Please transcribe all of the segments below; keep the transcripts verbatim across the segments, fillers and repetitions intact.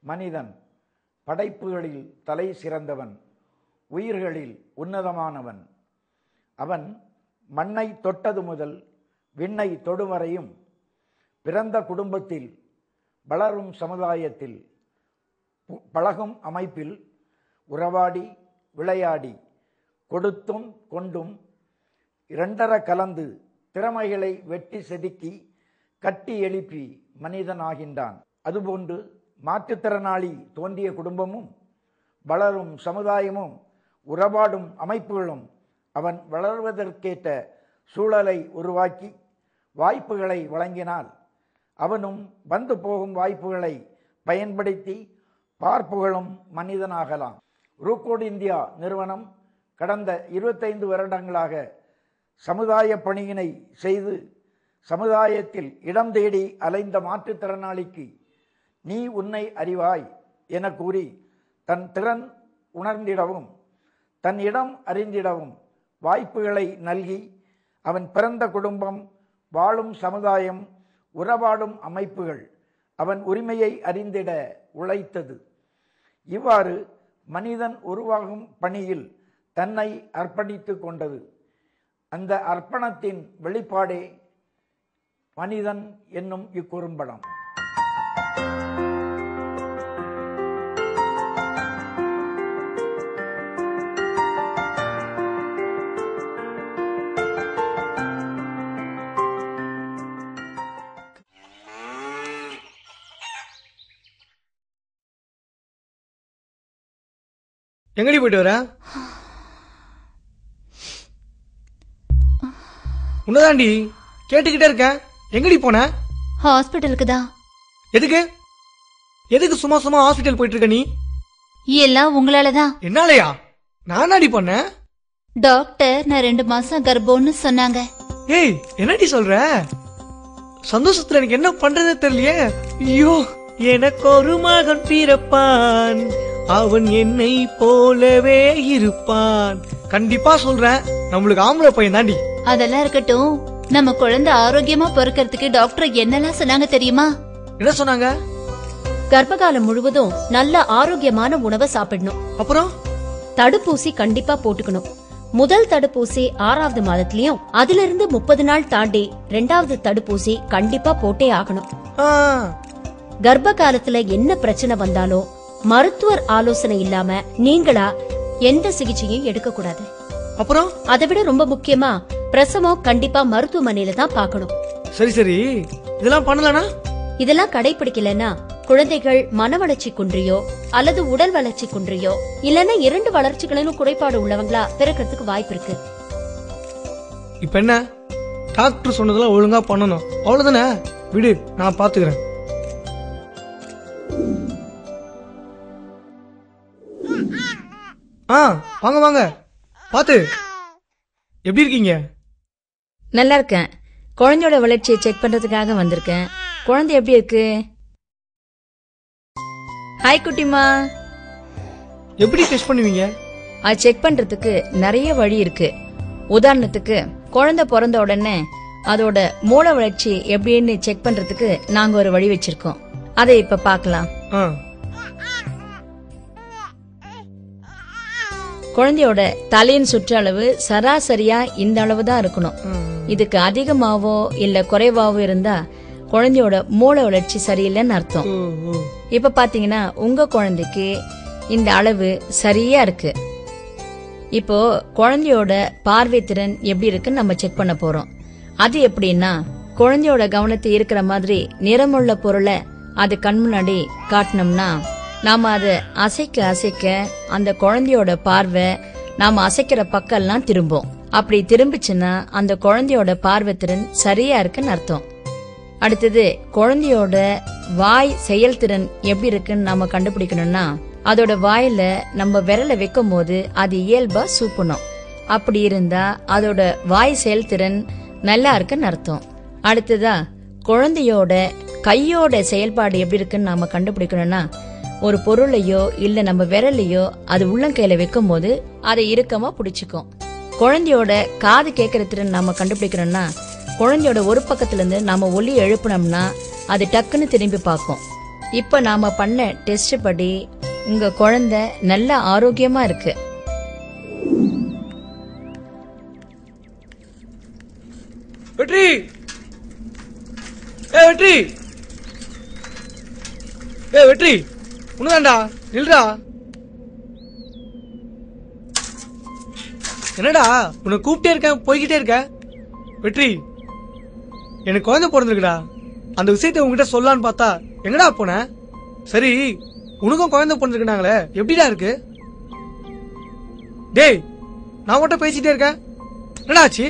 மனிதன் படைப்புகளில் தலை சிறந்தவன், உயிர்களில் உன்னதமானவன். அவன் மண்ணை தொட்டது முதல் விண்ணை தொடுவரையும் பிறந்த குடும்பத்தில் வளரும் சமுதாயத்தில் பழகும் அமைப்பில் உறவாடி விளையாடி கொடுத்தும் கொண்டும் இரண்டர கலந்து திறமைகளை வெட்டி செதுக்கி கட்டி எழுப்பி மனிதனாகின்றான். அதுபோன்று மாற்றுத்திறனாளி தோன்றிய குடும்பமும் வளரும் சமுதாயமும் உறவாடும் அமைப்புகளும் அவன் வளர்வதற்கேற்ற சூழலை உருவாக்கி வாய்ப்புகளை வழங்கினால் அவனும் வந்து போகும் வாய்ப்புகளை பயன்படுத்தி பார்ப்புகளும் மனிதனாகலாம். ரூகோட் இந்தியா நிறுவனம் கடந்த இருபத்தைந்து வருடங்களாக சமுதாய பணியினை செய்து சமுதாயத்தில் இடம் தேடி அலைந்த மாற்றுத்திறனாளிக்கு நீ உன்னை அறிவாய் என கூறி தன் திறன் உணர்ந்திடவும் தன் இடம் அறிந்திடவும் வாய்ப்புகளை நல்கி அவன் பிறந்த குடும்பம், வாழும் சமுதாயம், உறவாடும் அமைப்புகள் அவன் உரிமையை அறிந்திட உழைத்தது. இவ்வாறு மனிதன் உருவாகும் பணியில் தன்னை அர்ப்பணித்து கொண்டது. அந்த அர்ப்பணத்தின் வெளிப்பாடே மனிதன் என்னும் இக்குறும்படம். எங்கடி போயிட்டு வர? உன்னதாண்டி கேட்டுக்கிட்டே இருக்கேன். எங்கடி போன? ஹாஸ்பிட்டலுக்கு தான். எதுக்கு எதுக்கு சும்மா சும்மா ஹாஸ்பிட்டல் போயிட்டு இருக்க நீ? எல்லாம் உங்களாலதான். என்னாலயா? நானாடி பண்ணேன்? டாக்டர் நான் ரெண்டு மாசம் கர்ப்பம்னு சொன்னாங்க. ஏய் என்னடி சொல்ற? சந்தோஷத்துல எனக்கு என்ன பண்றதே தெரியலையே. ஐயோ, எனக்கு ஒரு மகன் பிறப்பான், அவன் என்னை போலவே இருப்பான். கண்டிப்பா சொல்றேன், நம்மளுக்கு ஆம்பளை பையன் தாண்டி. அதெல்லாம் இருக்கட்டும், நம்ம குழந்தை ஆரோக்கியமா பிறக்கிறதுக்கு டாக்டர் என்னெல்லாம் சொன்னாங்க தெரியுமா? என்ன சொன்னாங்க? கர்ப்பகாலம் முழுவதும் நல்ல ஆரோக்கியமான உணவை சாப்பிடணும். அப்புறம் தடுப்பூசி கண்டிப்பா போட்டுக்கணும். முதல் தடுப்பூசி ஆறாவது மாதத்திலயும் அதுல இருந்து முப்பது நாள் தாண்டி ரெண்டாவது தடுப்பூசி கண்டிப்பா போட்டே ஆகணும். கர்ப்ப காலத்துல என்ன பிரச்சனை வந்தாலும் மருத்துவர் ஆலோசனை இல்லாம நீங்களா எந்த சிகிச்சையும் எடுக்க கூடாது. அப்புறம் அதை விட ரொம்ப முக்கியமா பிரசவம் கண்டிப்பா மருத்துவமனையில தான் பாக்கணும். சரி சரி, இதெல்லாம் பண்ணலனா? இதெல்லாம் கடைபிடிக்கலன்னா குழந்தைகள் மன வளர்ச்சி குன்றியோ அல்லது உடல் வளர்ச்சி குன்றியோ இல்லன்னா இரண்டு வளர்ச்சிகளிலும் குறைபாடு உள்ளவங்களா பிறக்கிறதுக்கு வாய்ப்பு இருக்கு. இப்ப என்ன, டாக்டர் சொன்னதெல்லாம் ஒழுங்கா பண்ணணும், அவ்வளவுதானே? விடு, நான் பாத்துக்கிறேன். ஆ வாங்க வாங்க, பாத்து. எப்படி இருக்கீங்க? நல்லா இருக்கேன். குழந்தையோட வளர்ச்சியை செக் பண்றதுக்காக வந்திருக்கேன். குழந்தை எப்படி இருக்கு? ஹாய் குட்டிமா. எப்படி டெஸ்ட் பண்ணுவீங்க? அது செக் பண்றதுக்கு நிறைய வழி இருக்கு. உதாரணத்துக்கு குழந்தை பிறந்த உடனே அதோட மூளை வளர்ச்சி எப்படின்னு செக் பண்றதுக்கு நாங்க ஒரு வழி வச்சிருக்கோம். அதை இப்ப பாக்கலாம். குழந்தையோட தலையின் சுற்றளவு சராசரியா இந்த அளவு தான் இருக்கணும். இதுக்கு அதிகமாவோ இல்ல குறைவாவோ இருந்தா குழந்தையோட மூளை வளர்ச்சி சரியில்லைன்னு அர்த்தம். இப்ப பாத்தீங்கன்னா உங்க குழந்தைக்கு இந்த அளவு சரியா இருக்கு. இப்போ குழந்தையோட பார்வை திறன் எப்படி இருக்குன்னு நம்ம செக் பண்ண போறோம். அது எப்படின்னா, குழந்தையோட கவனத்தை இருக்கிற மாதிரி நிறமுள்ள பொருளை அது கண் முன்னாடி காட்டினோம்னா நாம அதை அசைக்க அசைக்க அந்த குழந்தையோட பார்வை நாம அசைக்கிற பக்கம்லாம் திரும்பும். அப்படி திரும்பிச்சுன்னா அந்த குழந்தையோட பார்வை திறன் சரியா இருக்குன்னு அர்த்தம். அடுத்தது குழந்தையோட வாய் செயல்திறன் எப்படி இருக்குன்னு நாம கண்டுபிடிக்கணும்னா அதோட வாயில நம்ம விரலை வைக்கும் போது அது இயல்பா சூப்பணும். அப்படி இருந்தா அதோட வாய் செயல்திறன் நல்லா இருக்குன்னு அர்த்தம். அடுத்ததா குழந்தையோட கையோட செயல்பாடு எப்படி இருக்குன்னு நாம கண்டுபிடிக்கணும்னா ஒரு பொருளையோ இல்ல நம்ம விரலையோ அது உள்ளங்கையில வைக்கும் போது அதை இறுக்கமா பிடிச்சுக்கும். குழந்தையோட காது கேட்கற திறன் நாம கண்டுபிடிக்கணும்னா குழந்தையோட ஒரு பக்கத்துல இருந்து நாம ஒலி எழுப்பினோம்னா அது டக்குன்னு திரும்பி பார்க்கும். இப்ப நாம பண்ண டெஸ்ட் படி உங்க குழந்தை நல்ல ஆரோக்கியமா இருக்கு. வெற்றி, ஏ வெற்றி, ஏ வெற்றி, உன்னதாண்டா, நில்றா. என்னடா உன்னை கூப்பிட்டே இருக்கேன், போய்கிட்டே இருக்க. வெற்றி, எனக்கு குழந்தை பிறந்திருக்குடா. அந்த விஷயத்தை உங்ககிட்ட சொல்லலான்னு பார்த்தா எங்கடா போன? சரி, உனக்கும் குழந்தை பிறந்திருக்குனாங்களே, எப்படிடா இருக்கு? டேய், நான் மட்டும் பேசிட்டே இருக்கேன், என்னடா ஆச்சு?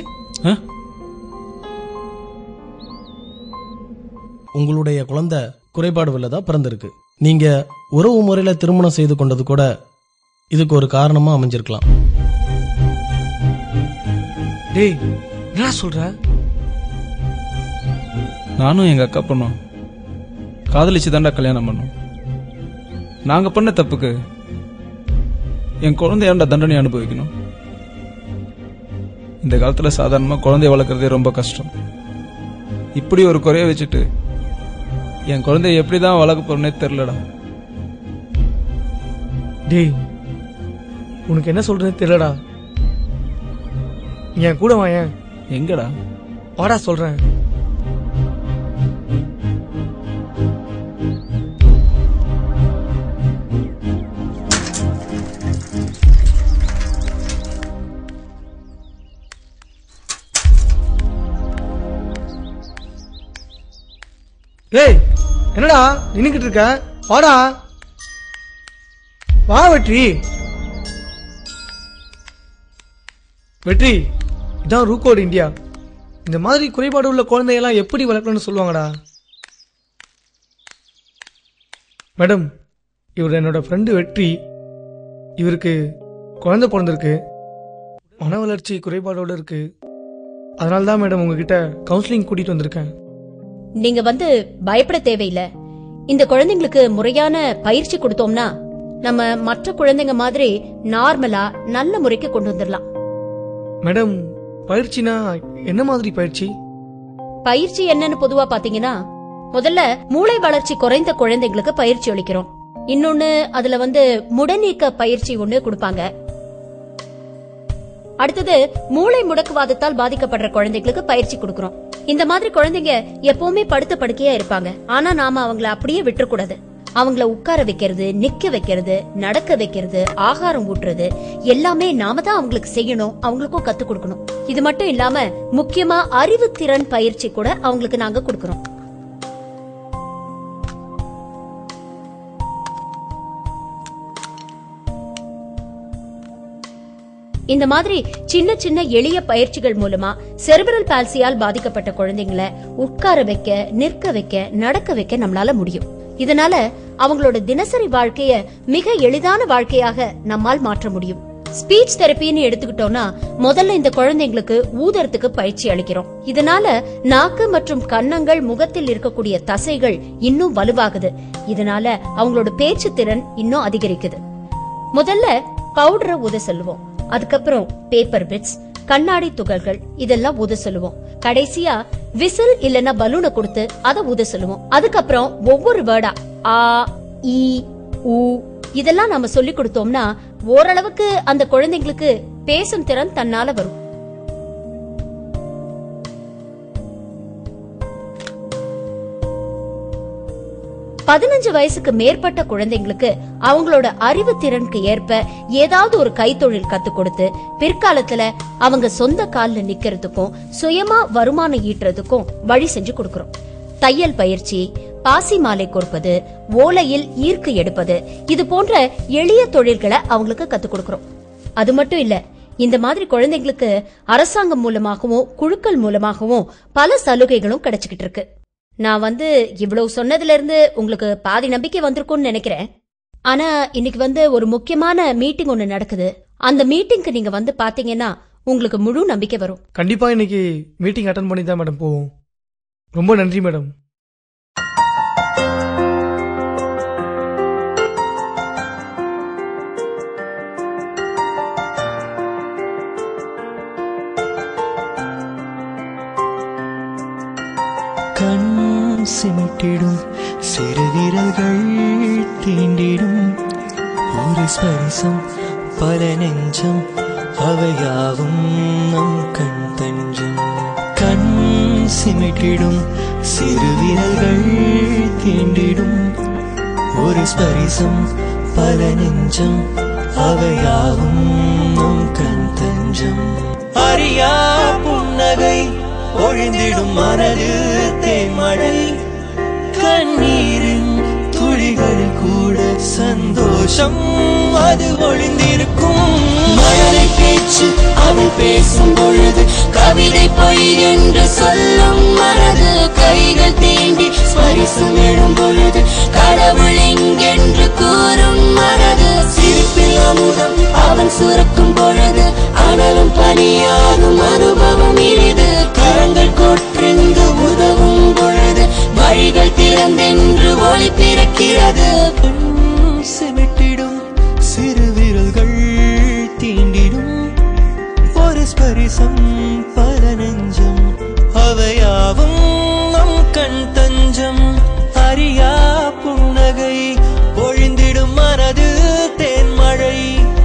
உங்களுடைய குழந்தை குறைபாடு உள்ளதா பிறந்திருக்கு. நீங்க உறவு முறையில திருமணம் செய்து கொண்டது கூட இதுக்கு ஒரு காரணமா அமைஞ்சிருக்கலாம். டேய், என்ன சொல்ற? நானும் எங்க அக்கா பொண்ணும் காதலிச்சு தாண்டா கல்யாணம் பண்ணோம். நாங்க பண்ண தப்புக்கு என் குழந்தை ஏன்டா தண்டனை அனுபவிக்கணும்? இந்த காலத்துல சாதாரணமா குழந்தைய வளர்க்கறதே ரொம்ப கஷ்டம். இப்படி ஒரு குறைய வச்சுட்டு என் குழந்தைய எப்படிதான் வளர்க்க போறேன்னே தெரியலடா. டேய், உனக்கு என்ன சொல்றேன்னு தெரியலடா. என் கூட வாயேன். எங்கடா? வாடா சொல்றேன். ஏய், என்னடா நின்னுக்கிட்டு இருக்க? வாடா, வா வெற்றி. வெற்றி, இதான் ரூகோட் இந்தியா. இந்த மாதிரி குறைபாடு உள்ள குழந்தையெல்லாம் எப்படி வளர்க்கணும்னு சொல்லுவாங்கடா. மேடம், இவர் என்னோட ஃப்ரெண்டு வெற்றி. இவருக்கு குழந்தை பிறந்திருக்கு, மன வளர்ச்சி குறைபாடோடு இருக்கு. அதனால தான் மேடம் உங்ககிட்ட கவுன்சிலிங் கூட்டிட்டு வந்திருக்கேன். நீங்க வந்து பயப்பட தேவையில்லை. இந்த குழந்தைங்களுக்கு முறையான பயிற்சி கொடுத்தோம்னா நம்ம மற்ற குழந்தைங்க மாதிரி நார்மலா நல்ல முறைக்கு கொண்டு வந்துடலாம். மேடம், பயிற்சினா என்ன மாதிரி பயிற்சி? பயிற்சி என்னன்னு பொதுவா பாத்தீங்கன்னா, முதல்ல மூளை வளர்ச்சி குறைந்த குழந்தைங்களுக்கு பயிற்சி அளிக்கிறோம். இன்னொன்னு அதுல வந்து முடநீக்க பயிற்சி ஒண்ணு கொடுப்பாங்க. அடுத்தது மூளை முடக்குவாதத்தால் பாதிக்கப்படுற குழந்தைகளுக்கு பயிற்சி கொடுக்கறோம். இந்த மாதிரி குழந்தைங்க எப்பவுமே படுத்த படுக்கையா இருப்பாங்க. ஆனா நாம அவங்கள அப்படியே விட்டுறக்கூடாது. அவங்கள உட்கார வைக்கிறது, நிக்க வைக்கிறது, நடக்க வைக்கிறது, ஆகாரம் ஊட்டுறது எல்லாமே நாம தான் அவங்களுக்கு செய்யணும், அவங்களுக்கும் கத்து கொடுக்கணும். இது மட்டும் இல்லாம முக்கியமா அறிவுத்திறன் பயிற்சி கூட அவங்களுக்கு நாங்க கொடுக்கறோம். இந்த மாதிரி சின்ன சின்ன எளிய பயிற்சிகள் மூலமா செரிப்ரல் பால்சியால் பாதிக்கப்பட்ட குழந்தைங்களை உட்கார வைக்க, நிற்க வைக்க, நடக்க வைக்க நம்மளால முடியும். இதனால அவங்களோட தினசரி வாழ்க்கைய மிக எளிதான வாழ்க்கையாக நம்மால் மாற்ற முடியும். ஸ்பீச் தெரப்பின்னு எடுத்துக்கிட்டோம்னா முதல்ல இந்த குழந்தைங்களுக்கு ஊதறதுக்கு பயிற்சி அளிக்கிறோம். இதனால நாக்கு மற்றும் கன்னங்கள், முகத்தில் இருக்கக்கூடிய தசைகள் இன்னும் வலுவாகுது. இதனால அவங்களோட பேச்சு திறன் இன்னும் அதிகரிக்குது. முதல்ல பவுடரை ஊத சொல்லுவோம். அதுக்கப்புறம் பேப்பர் பிட்ஸ், கண்ணாடி துகள்கள் இதெல்லாம் ஊத சொல்லுவோம். கடைசியா விசில் இல்லனா பலூனை கொடுத்து அதை ஊத சொல்லுவோம். அதுக்கப்புறம் ஒவ்வொரு வேர்டா ஆ, இ, உ இதெல்லாம் நாம சொல்லி கொடுத்தோம்னா ஓரளவுக்கு அந்த குழந்தைங்களுக்கு பேசும் திறன் தன்னால வரும். பதினஞ்சு வயசுக்கு மேற்பட்ட குழந்தைங்களுக்கு அவங்களோட அறிவு திறனுக்கு ஏற்ப ஏதாவது ஒரு கைத்தொழில் கத்து கொடுத்து பிற்காலத்துல அவங்க சொந்த கால்ல நிக்கிறதுக்கும் சுயமா வருமானம் ஈட்டுறதுக்கும் வழி செஞ்சு கொடுக்கறோம். தையல் பயிற்சி, பாசி மாலை கோர்ப்பது, ஓலையில் ஈர்க்கு எடுப்பது இது போன்ற எளிய தொழில்களை அவங்களுக்கு கத்து கொடுக்கறோம். அது மட்டும் இல்ல, இந்த மாதிரி குழந்தைங்களுக்கு அரசாங்கம் மூலமாகவும் குழுக்கள் மூலமாகவும் பல சலுகைகளும் கிடைச்சுக்கிட்டு இருக்கு. நான் வந்து இவ்வளவு சொன்னதுல இருந்து உங்களுக்கு பாதி நம்பிக்கை வந்திருக்கும்னு நினைக்கிறேன். ஆனா இன்னைக்கு வந்து ஒரு முக்கியமான மீட்டிங் ஒண்ணு நடக்குது. அந்த மீட்டிங்க்கு நீங்க வந்து பாத்தீங்கன்னா உங்களுக்கு முழு நம்பிக்கை வரும். கண்டிப்பா இன்னைக்கு மீட்டிங் அட்டெண்ட் பண்ணி தான் மேடம் போவோம். ரொம்ப நன்றி மேடம். கண் சிமிட்டிடும் சிறு விரல்கள் தீண்டிடும் ஒரு ஸ்பரிசம் பல நெஞ்சம் அவையாவும் நம் கண் தஞ்சம். கண் சிமிட்டிடும் சிறு விரல்கள் தீண்டிடும் ஒரு ஸ்பரிசம் பல நெஞ்சம் அவையாவும் நம் கண் தஞ்சம். அறியா புன்னகை ஒழிந்திடும் மனது தேன்மழை கண்ணீரின் துளிகளில் கூட சந்தோஷம் அது ஒளிந்திருக்கும். மழலை பேச்சு அவள் பேசும் பொழுது கவிதை பொய் என்று சொல்லும் மனது கைகள் தீண்டி ஸ்பரிசம் எழும் பொழுது கடவுள் இங்கென்று கூறும் மனது சிரிப்பில் அமுதம் அவன் சுரக்கும் பொழுது அனலும் பனியாகும் அனுபவம் இனிது. கரங்கள் கொற்றிந்து உதவும் பொழுது வழிகள் திறந்தென்று ஒளி பிறக்கிறது. சிமிட்டிடும் சிறு விரல்கள் தீண்டிடும் ஒரு ஸ்பரிசம் பல நெஞ்சம் அவையாவும் நம் கண் தஞ்சம். அறியா புன்னகை ஒழிந்திடும் மனது தேன்மழை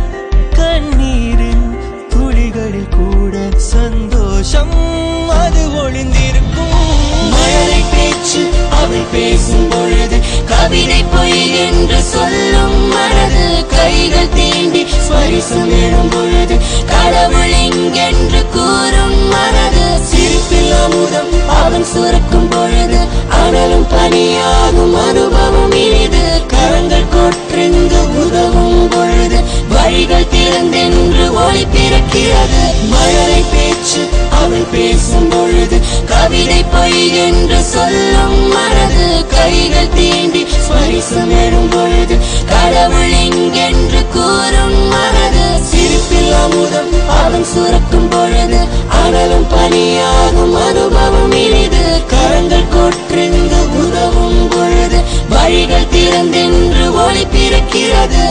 கண்ணீரின் துளிகளில் கூட சந்தோஷம் அது ஒளிந்திருக்கும். மழலை பேச்சு அவள் பேசும் பொழுது கவிதை பொய் என்று சொல்லும் மனது கைகள் தீண்டி ஸ்பரிசம் எழும் பொழுது கடவுள் இங்கென்று கூறும் மனது சிரிப்பில் அமுதம் அவன் சுரக்கும் பொழுது அனலும் பனியாகும் அனுபவம் இனிது. கரங்கள் கொற்றிந்து உதவும் பொழுது வழிகள் திறந்தென்று ஒளி பிறக்கிறது. மழலை பேச்சு அவள் பேசும் பொழுது கவிதை பொய் என்று சொல்லும் மனது கைகள் தீண்டி ஸ்பரிசம் எழும் பொழுது கடவுள் இங்கென்று கூறும் மனது சிரிப்பில் அமுதம் அவன் சுரக்கும் பொழுது அனலும் பனியாகும் அனுபவம் இனிது. கரங்கள் கொற்றிந்து உதவும் பொழுது வழிகள் திறந்தென்று ஒளி பிறக்கிறது.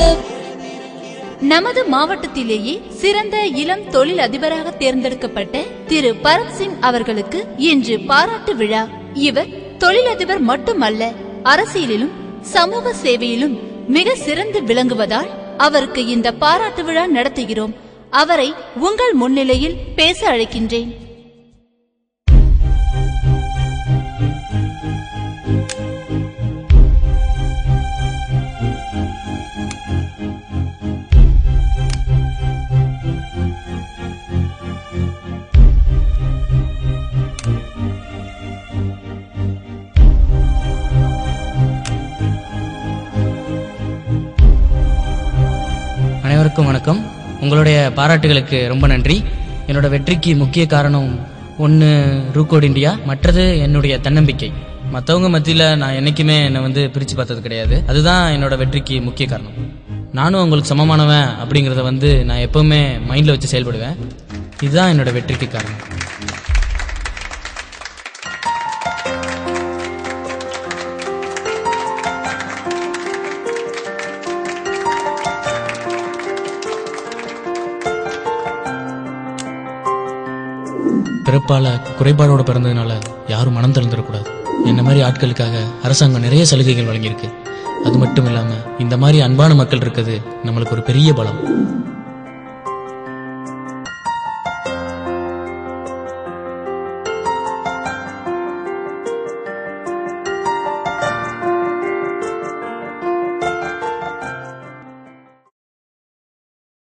நமது மாவட்டத்திலேயே சிறந்த இளம் தொழில் அதிபராக தேர்ந்தெடுக்கப்பட்ட திரு பரத் சிங் அவர்களுக்கு இன்று பாராட்டு விழா. இவர் தொழிலதிபர் மட்டுமல்ல, அரசியலிலும் சமூக சேவையிலும் மிக சிறந்து விளங்குவதால் அவருக்கு இந்த பாராட்டு விழா நடத்துகிறோம். அவரை உங்கள் முன்னிலையில் பேச அழைக்கின்றேன். அனைவருக்கும் வணக்கம். உங்களுடைய பாராட்டுகளுக்கு ரொம்ப நன்றி. என்னோட வெற்றிக்கு முக்கிய காரணம் ஒன்று ரூகோட் இந்தியா, மற்றது என்னுடைய தன்னம்பிக்கை. மற்றவங்க மத்தியில் நான் என்னைக்குமே என்னை வந்து பிரித்து பார்த்தது கிடையாது. அதுதான் என்னோட வெற்றிக்கு முக்கிய காரணம். நானும் உங்களுக்கு சமமானவன் அப்படிங்கிறத வந்து நான் எப்பவுமே மைண்டில் வச்சு செயல்படுவேன். இதுதான் என்னோட வெற்றிக்கு காரணம். பிறப்பால குறைபாடோட பிறந்ததுனால யாரும் மனம் திறந்துடக்கூடாது. என்ன மாதிரி ஆட்களுக்காக அரசாங்கம் நிறைய சலுகைகள் வழங்கியிருக்கு. அது மட்டும் இல்லாம இந்த மாதிரி அன்பான மக்கள் இருக்கிறது நம்மளுக்கு ஒரு பெரிய பலம்.